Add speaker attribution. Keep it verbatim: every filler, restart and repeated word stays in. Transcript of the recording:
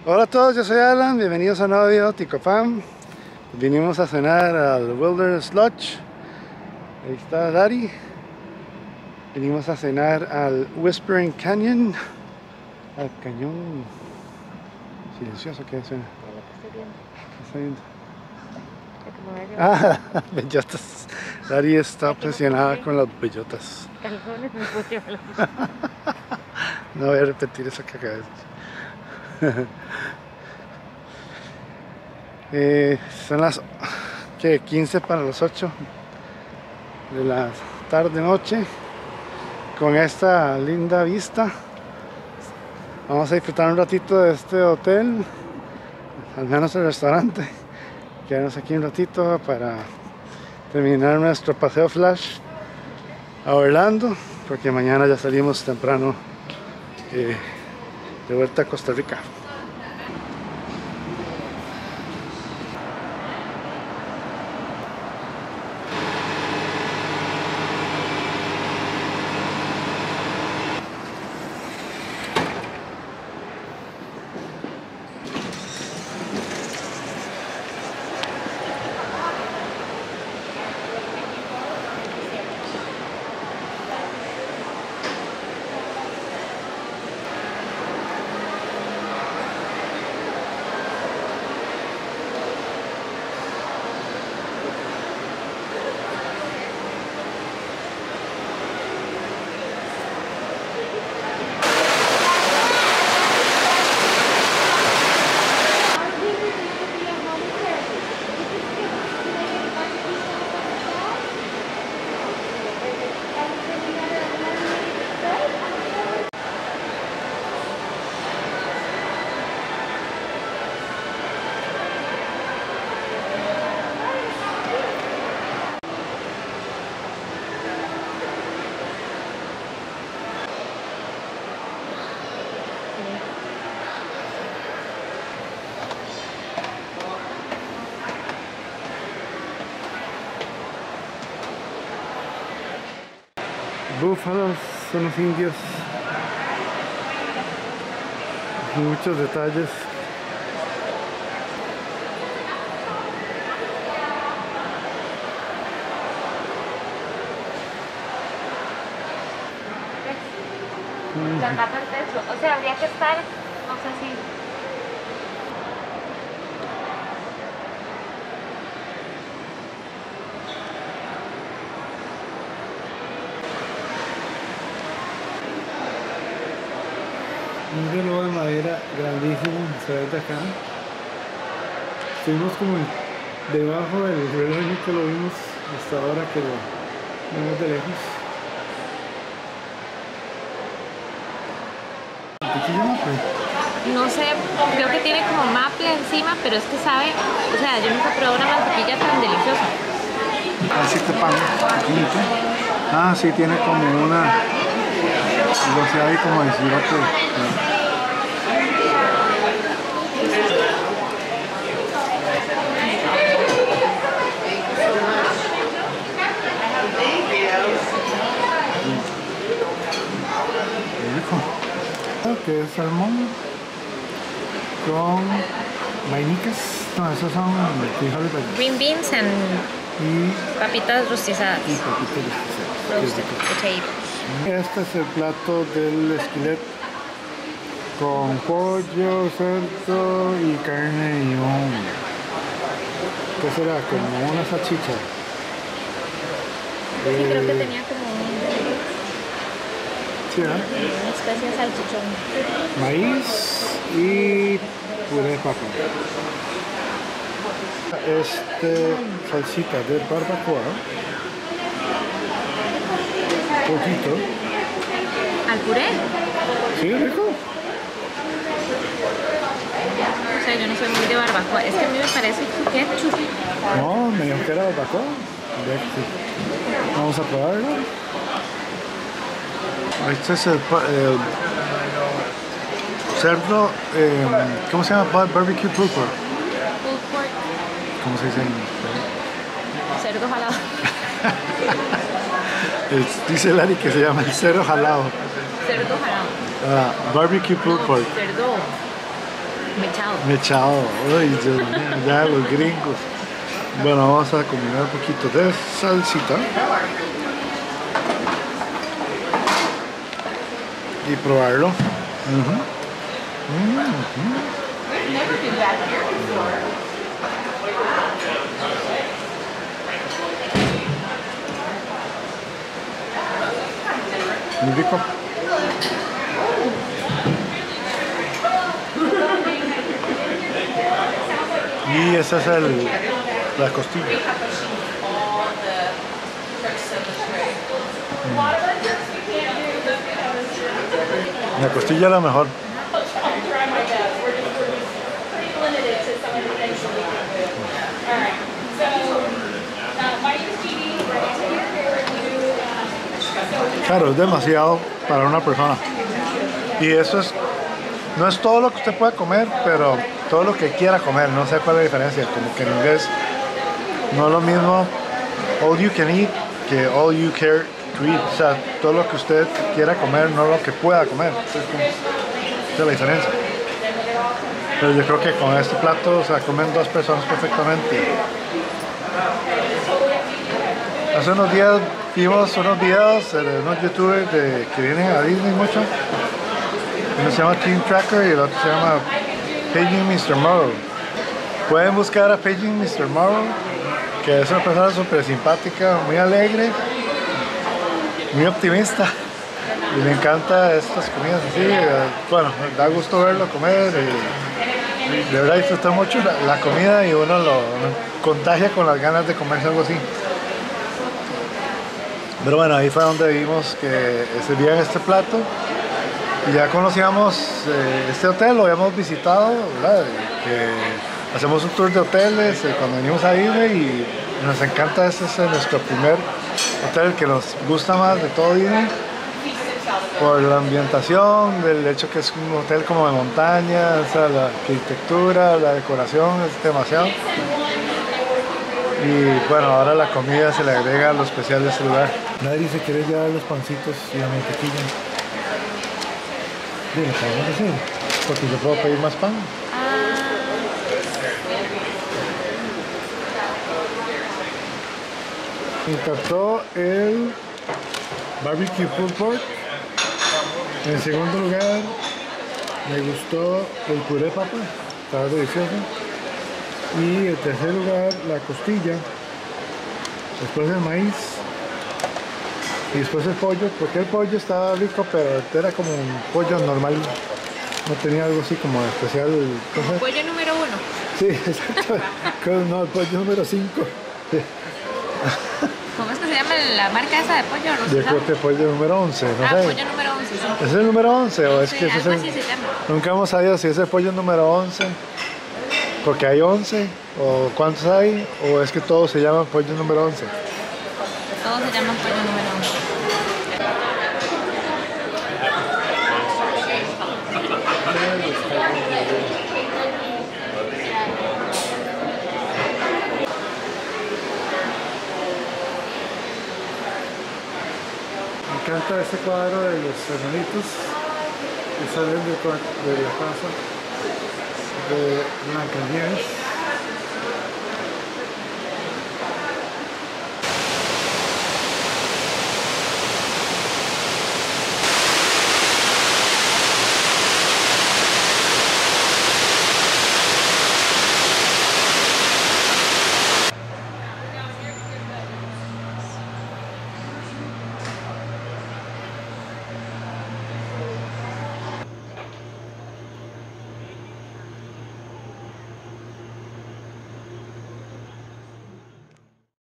Speaker 1: Hola a todos, yo soy Alan, bienvenidos a un nuevo video de Ticopam. Vinimos a cenar al Wilderness Lodge. Ahí está Dari. Vinimos a cenar al Whispering Canyon. Al cañón silencioso que suena. ¿Qué está viendo? Ah, bellotas. Dari está obsesionada con las bellotas. No voy a repetir eso que acabas de decir. eh, son las ¿qué? quince para las ocho de la tarde noche. Con esta linda vista vamos a disfrutar un ratito de este hotel, al menos el restaurante. Quedarnos aquí un ratito para terminar nuestro paseo flash a Orlando, porque mañana ya salimos temprano eh, de vuelta a Costa Rica. Búfalos son los indios, muchos detalles.
Speaker 2: La tapa del techo, o sea, habría que estar, no sé si...
Speaker 1: Un reloj de madera grandísimo, se ve de acá. Estuvimos como debajo del reloj, nunca lo vimos hasta ahora que lo vemos de lejos. ¿Qué se llama?
Speaker 2: No sé, creo que tiene como maple encima, pero es que sabe, o sea, yo nunca he probado una mantequilla tan deliciosa.
Speaker 1: Así este pan, pequeñito. Ah, sí, tiene como una... algo así ahí como de sirope. Que es salmón con vainicas, no, esos son frijoles verdes.
Speaker 2: Green beans and
Speaker 1: y
Speaker 2: papitas rostizadas.
Speaker 1: Y papitas rostizadas.
Speaker 2: Roasted potatoes.
Speaker 1: Este es el plato del esqueleto con pollo, cerdo y carne y un... ¿qué será? Como una salchicha.
Speaker 2: Sí,
Speaker 1: eh,
Speaker 2: creo que tenía como un...
Speaker 1: sí, ¿eh?
Speaker 2: una especie de salchichón.
Speaker 1: Maíz y puré de papa. Este salsita de barbacoa, poquito.
Speaker 2: ¿Al puré?
Speaker 1: Sí, rico.
Speaker 2: O sea, yo no soy muy de barbacoa, es que a mí me parece ketchup.
Speaker 1: No, me dijo que era barbacoa. Vamos a probarlo. Este es el, el cerdo, eh, ¿cómo se llama? Barbecue pulled pork.
Speaker 2: Pulled pork.
Speaker 1: ¿Cómo se dice en
Speaker 2: Cerdo jalado.
Speaker 1: el, dice Lari que se llama el cerdo jalado.
Speaker 2: Cerdo jalado.
Speaker 1: Uh, barbecue pulled
Speaker 2: No,
Speaker 1: pork.
Speaker 2: cerdo. Mechado.
Speaker 1: Mechado. Ay, Dios mío, ya los gringos. Bueno, vamos a combinar un poquito de salsita. Y probarlo. Uh-huh. Uh-huh. Muy rico. Y esa es el, la costilla. Mm. La costilla es la mejor. Claro, es demasiado para una persona. Y eso es, no es todo lo que usted puede comer, pero todo lo que quiera comer. No sé cuál es la diferencia. Como que en inglés no es lo mismo all you can eat que all you care to eat. O sea, todo lo que usted quiera comer, no lo que pueda comer. Esa es la diferencia. Pero yo creo que con este plato, o sea, comen dos personas perfectamente. Hace unos días vimos unos videos de unos youtubers de, que vienen a Disney mucho. Uno se llama Team Tracker y el otro se llama Paging mister Morrow. Pueden buscar a Paging mister Morrow, que es una persona súper simpática, muy alegre, muy optimista. Y le encanta estas comidas así. Bueno, da gusto verlo comer. Y de verdad disfruta mucho la, la comida y uno lo, lo contagia con las ganas de comerse algo así. Pero bueno, ahí fue donde vimos que servían este plato y ya conocíamos eh, este hotel, lo habíamos visitado, ¿verdad? Que hacemos un tour de hoteles eh, cuando venimos a Disney y nos encanta. Este es nuestro primer hotel que nos gusta más de todo Disney por la ambientación, del hecho que es un hotel como de montaña, o sea, la arquitectura, la decoración es demasiado. Y bueno, ahora la comida se le agrega lo especial de este lugar. Nadie se quiere llevar los pancitos y la mantequilla. Dile, ¿qué vamos a hacer? Porque yo puedo pedir más pan. Me encantó el barbecue pulled pork. En segundo lugar, me gustó el puré de papa, estaba delicioso. Y en tercer lugar, la costilla, después el maíz y después el pollo, porque el pollo estaba rico, pero era como un pollo normal, no tenía algo así como especial.
Speaker 2: Como pollo número uno.
Speaker 1: Sí, exacto. No, el pollo número cinco.
Speaker 2: ¿Cómo es que se llama la marca esa de pollo? No sé.
Speaker 1: Yo creo que pollo número once, no
Speaker 2: ah,
Speaker 1: sé.
Speaker 2: pollo número once, sí.
Speaker 1: ¿Es el número once o es
Speaker 2: sí,
Speaker 1: que ese es
Speaker 2: algo
Speaker 1: el...
Speaker 2: así se llama.
Speaker 1: Nunca hemos sabido si es el pollo número once. Porque hay once, o cuántos hay, o es que todos se llaman pollo número once.
Speaker 2: Todos se llaman pollo número once.
Speaker 1: Me encanta este cuadro de los hermanitos que salen de, de la casa de Blancanieves.